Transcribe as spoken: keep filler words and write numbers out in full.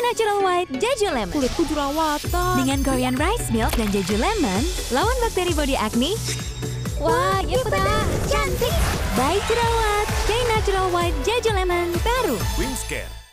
Natural White Jeju Lemon. Kulitku jerawatan. Dengan Korean Rice Milk dan Jeju Lemon, lawan bakteri body acne. Wah, ya pernah. Cantik. Baik jerawat. K Natural White Jeju Lemon baru. Wingscare.